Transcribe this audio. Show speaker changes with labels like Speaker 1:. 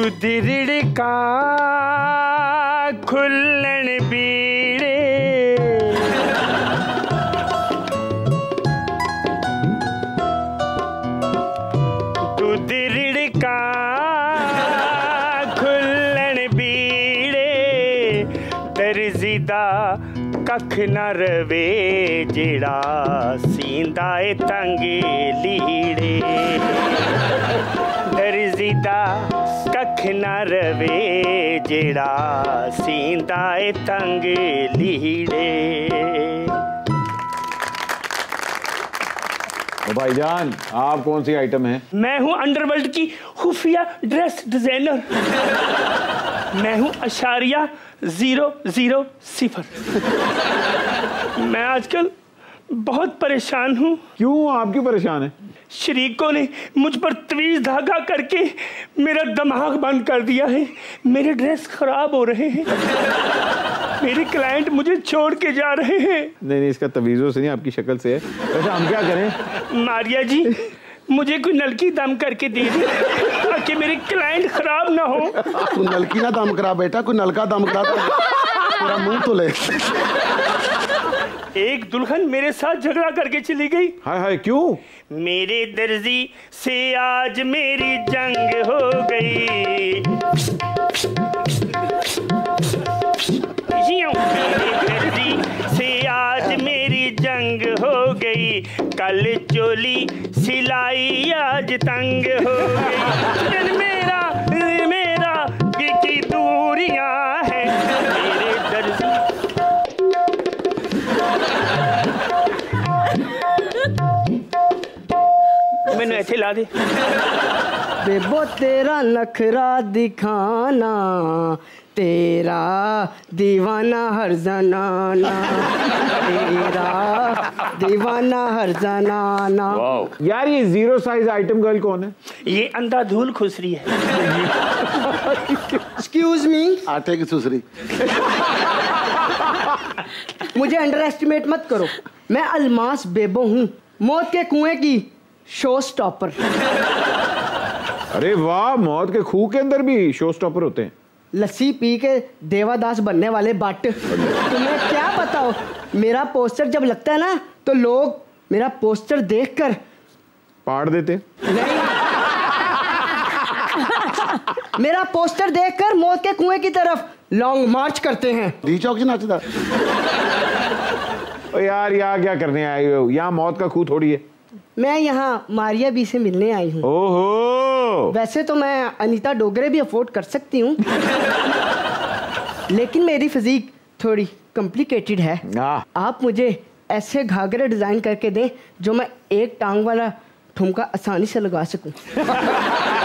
Speaker 1: दुधिरिड़का खुल्लन बीड़े दुधिरिड़का खुल्लन बीड़े दर्जीदा कख न रवे जेड़ा सींदा ए तंगे लीड़े दर्जीदा कख न रवे जेड़ा सींदा ए तंगे लीड़े।
Speaker 2: भाईजान आप कौन सी आइटम है?
Speaker 1: मैं हूं अंडरवर्ल्ड की खुफिया ड्रेस डिजाइनर। मैं हूं @ 000। मैं आजकल बहुत परेशान हूँ।
Speaker 2: क्यों, आप क्यों परेशान हैं?
Speaker 1: शरीकों ने मुझ पर तवीज़ धागा करके मेरा दिमाग बंद कर दिया है। मेरे ड्रेस खराब हो रहे हैं। मेरे क्लाइंट मुझे छोड़ के जा रहे हैं।
Speaker 2: नहीं, इसका तवीज़ों से नहीं, आपकी शक्ल से है। वैसे हम क्या करें?
Speaker 1: मारिया जी, मुझे कोई नलकी दम करके दे दे ताकि मेरे क्लाइंट खराब ना हो।
Speaker 3: तू नलकी ना दम करा बेटा, कोई नलका दम करा पूरा मुंह तो ले।
Speaker 1: एक दुल्हन मेरे साथ झगड़ा करके चली गई।
Speaker 2: हाय हाय, क्यों?
Speaker 1: मेरे दर्जी से आज मेरी जंग हो गई। मेरे दर्जी से आज मेरी जंग हो गई। कल चोली सिलाई आज तंग हो गई। मेरा की दूरियां हैं। मेरे दर्जी मैंने ऐसे ला दे।
Speaker 4: बेबो तेरा नखरा दिखाना, तेरा दीवाना हर जनाना, तेरा दीवाना हर जनाना।
Speaker 2: यार ये 0 साइज आइटम गर्ल कौन है?
Speaker 1: ये अंधाधुन खुसरी है।
Speaker 4: Excuse me.
Speaker 3: आटे की सुसरी।
Speaker 4: मुझे अंडर एस्टिमेट मत करो। मैं अलमास बेबो हूँ, मौत के कुएं की शो स्टॉपर।
Speaker 2: अरे वाह, मौत के खूह के अंदर भी शो स्टॉपर होते हैं।
Speaker 4: लस्सी पी के देवादास बनने वाले बट तुम्हें क्या पता हो, मेरा पोस्टर जब लगता है ना तो लोग मेरा पोस्टर देखकर
Speaker 2: पाड़ देते।
Speaker 4: नहीं, मेरा पोस्टर देखकर मौत के कुएं की तरफ लॉन्ग मार्च करते हैं।
Speaker 3: डी चौक से नाचता।
Speaker 2: यार यहाँ क्या करने आए हो? यहाँ मौत का खूह थोड़ी है।
Speaker 4: मैं यहाँ मारिया बी से मिलने आई हूँ।
Speaker 2: ओहो,
Speaker 4: वैसे तो मैं अनीता डोगरे भी अफोर्ड कर सकती हूँ, लेकिन मेरी फिजिक थोड़ी कॉम्प्लिकेटेड है। आप मुझे ऐसे घाघरे डिजाइन करके दें जो मैं एक टांग वाला ठुमका आसानी से लगा सकूं।